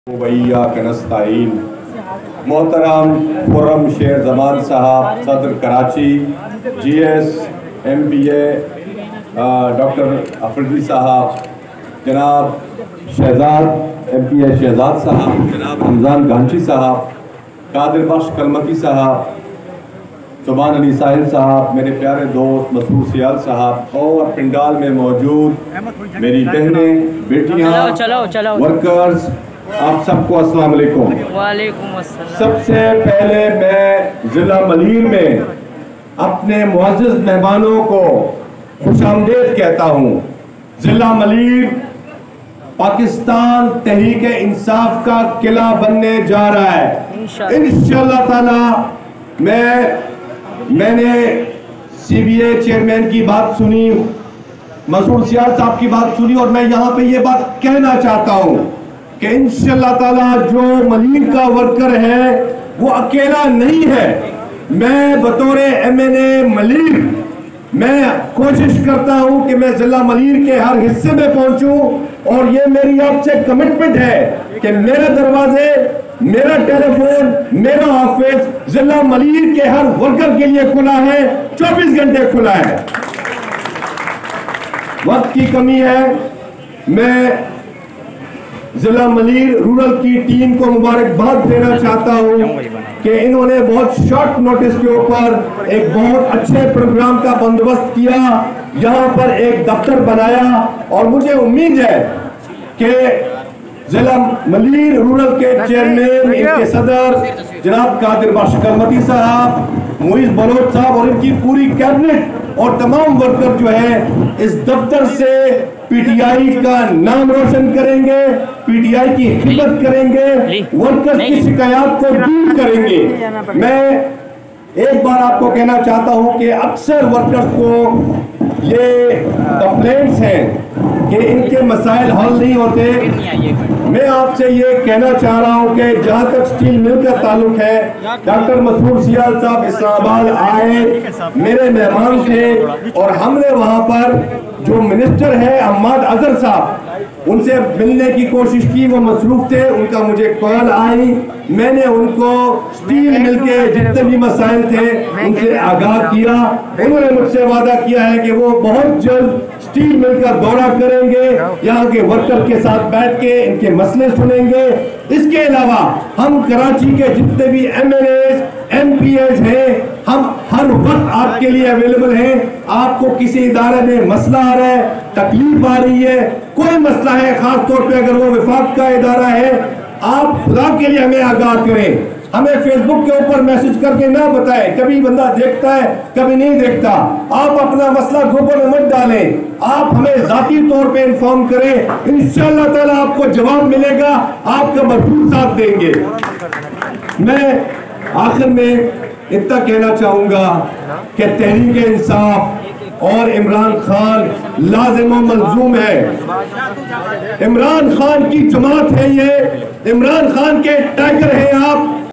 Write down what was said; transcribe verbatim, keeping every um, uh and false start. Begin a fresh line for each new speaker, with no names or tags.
वैया कनस्ताइन मोहतरम खुर्रम शेर जमान साहब सदर Karachi, G S M P A doctor Afridi साहब, जनाब Shahzad M P A Shahzad साहब, जनाब रमज़ान गांची साहब, कादिर बख्श कलमती साहब, सुभान अली साहिल साहब, मेरे प्यारे दोस्त मसूद सियाल साहब और पिंडाल में मौजूद मेरी बहनें, बेटियां, वर्कर्स, आप सबको अस्सलाम वालेकुम।
वालेकुम अस्सलाम।
सबसे पहले मैं ज़िला मलीर में अपने मुअज़्ज़ज़ मेहमानों को खुशामदीद कहता हूँ। ज़िला मलीर पाकिस्तान तहरीक इंसाफ का किला बनने जा रहा है इंशाअल्लाह ताला। मैं मैंने सी बी ए चेयरमैन की बात सुनी, मसूद सियाल साहब की बात सुनी और मैं यहाँ पे ये बात कहना चाहता हूँ कि इंशाअल्लाह ताला जो मलीर का वर्कर है वो अकेला नहीं है। मैं बतौर एम एन ए मलीर मैं कोशिश करता हूं कि मैं जिला मलीर के हर हिस्से में पहुंचूं और ये मेरी आपसे कमिटमेंट है कि मेरे दरवाजे, मेरा टेलीफोन, मेरा ऑफिस जिला मलीर के हर वर्कर के लिए खुला है, चौबीस घंटे खुला है। वक्त की कमी है। मैं जिला मलीर रूरल की टीम को मुबारकबाद देना चाहता हूं कि इन्होंने बहुत शॉर्ट नोटिस के ऊपर एक बहुत अच्छे प्रोग्राम का बंदोबस्त किया, यहां पर एक दफ्तर बनाया और मुझे उम्मीद है कि जिला मलीर रूरल के चेयरमैन, इनके सदर जनाब कादिर बख्श कलमती साहब, मुइज़ बलोच साहब और इनकी पूरी कैबिनेट और तमाम वर्कर जो है इस दफ्तर से पीटीआई का नाम रोशन करेंगे, पीटीआई की खिदमत करेंगे, वर्कर्स की शिकायत को दूर करेंगे। मैं एक बार आपको कहना चाहता हूं कि अक्सर वर्कर्स को ये कंप्लेंट्स हैं कि इनके मसाइल हल नहीं होते। मैं आपसे ये कहना चाह रहा हूं कि जहां तक स्टील मिल का ताल्लुक है, डॉक्टर मसूद सियाल साहब इस्लामाबाद आए, मेरे मेहमान थे और हमने वहां पर जो मिनिस्टर है अहमद अजहर साहब, उनसे मिलने की कोशिश की, वो मसरूफ थे, उनका मुझे कॉल आई, मैंने उनको स्टील मिल के जितने भी मसाइल थे उनसे आगाह किया। उन्होंने मुझसे वादा किया है कि वो बहुत जल्द स्टील मिल का दौरा करेंगे, यहाँ के वर्कर के साथ बैठ के इनके मसले सुनेंगे। इसके अलावा हम कराची के जितने भी M L A M P As हैं, हम हर वक्त आपके लिए अवेलेबल हैं। आपको किसी इदारे में मसला आ रहा है, तकलीफ आ रही है, कोई मसला है, खास तौर पे अगर वो विफाक का इदारा है, आप खुदा के लिए हमें आगाह करें, हमें फेसबुक के ऊपर मैसेज करके ना बताएं। कभी बंदा देखता है, कभी नहीं देखता। आप अपना मसला ग्रुपों में मत डालें, आप हमें जाती तौर पे इन्फॉर्म करें, इंशाअल्लाह ताला आपको जवाब मिलेगा, आपका भरपूर साथ देंगे। मैं आखिर में इतना कहना चाहूंगा कि तहरीक इंसाफ और इमरान खान लाजिम और मलजूम है। इमरान खान की जमात है ये, इमरान खान के टाइगर हैं आप।